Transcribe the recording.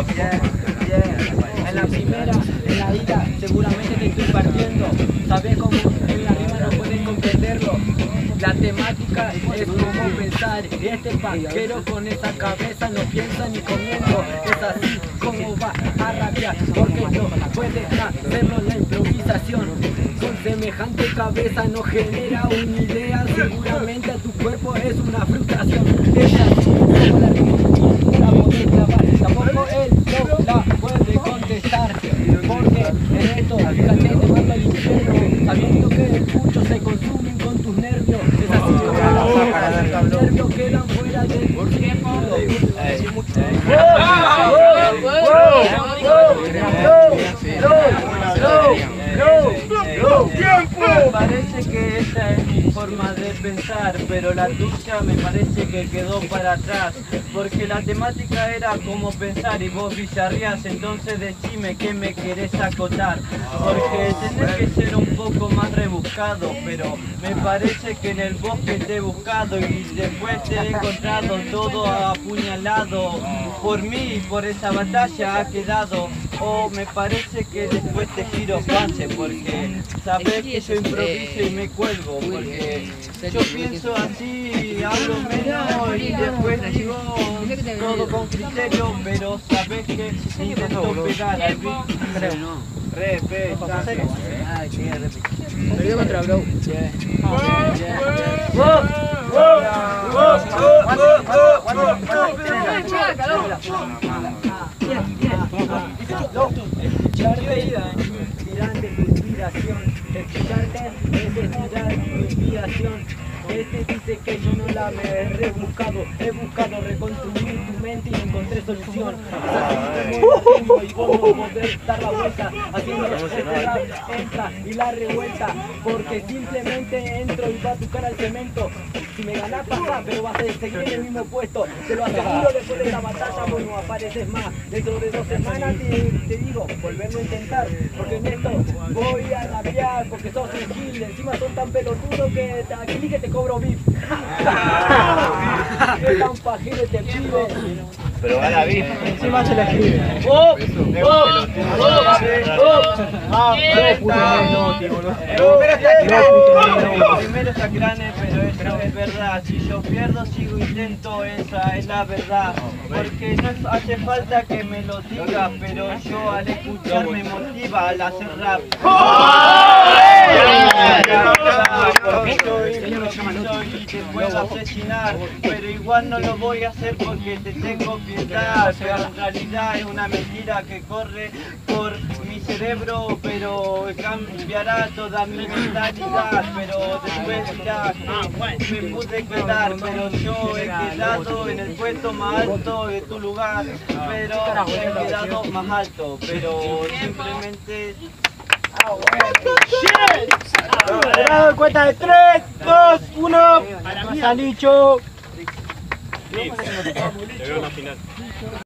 En la primera, en la ida, seguramente te estoy partiendo. Sabes cómo en la rima no pueden comprenderlo. La temática es cómo pensar. Este vaquero con esa cabeza no piensa ni comiendo. Es así como va a rapear, porque no puede hacerlo la improvisación. Con semejante cabeza no genera una idea. Seguramente a tu cuerpo es una frustración. Es así como la rima la podés clavar. Tampoco él no la puede contestar, porque en esto fíjate te mando al infierno, sabiendo que muchos se consumen con tus nervios. Es así como los nervios quedan fuera de tiempo. Me parece que esta es mi forma de pensar, pero la tuya me parece que quedó para atrás, porque la temática era cómo pensar y vos bizarrías. Entonces decime qué me querés acotar, porque tenés que ser un poco más rebuscado, pero me parece que en el bosque te he buscado y después te he encontrado todo apuñalado. Por mí, por esa batalla ha quedado. O me parece que después te giro pase, porque sabés que yo improviso y me cuelgo, porque yo pienso así, hablo menos y después digo todo con criterio, pero sabés que intento pegar al beat. Perdió contra Bro. Escucharte estirar de tu inspiración. Escucharte es estirar mi inspiración. Este dice que yo no la me he rebuscado. He buscado reconstruir tu mente y encontré solución. Es así como y cómo poder dar la vuelta. Haciendo este rap entra y la revuelta, porque simplemente entro y va a tu cara al cemento. Si me ganás pasa, pero vas a seguir en el mismo puesto. Te lo aseguro, después de la batalla vos no apareces más. Dentro de 2 semanas te digo, volverlo a intentar, porque en esto voy a rapear, porque sos un gil. Encima son tan pelotudos que aquí que te cobro VIP. Qué tan pajero te pibe. Pero gana VIP. Encima se la escribe. Primero está grande, pero eso es verdad. Si yo pierdo, sigo intento, esa es la verdad. Porque no hace falta que me lo diga, pero yo al escuchar me motiva al hacer rap. Porque soy y te puedo asesinar, pero igual no lo voy a hacer porque te tengo piedad. Pero en realidad es una mentira que corre por mi cerebro, pero cambiará toda mi mentalidad. Pero después dirás que me pude quedar, pero yo he quedado en el puesto más alto de tu lugar, pero he quedado más alto, pero simplemente... Shit! Cuenta de 3, 2, 1. Salicho. Te veo en la final.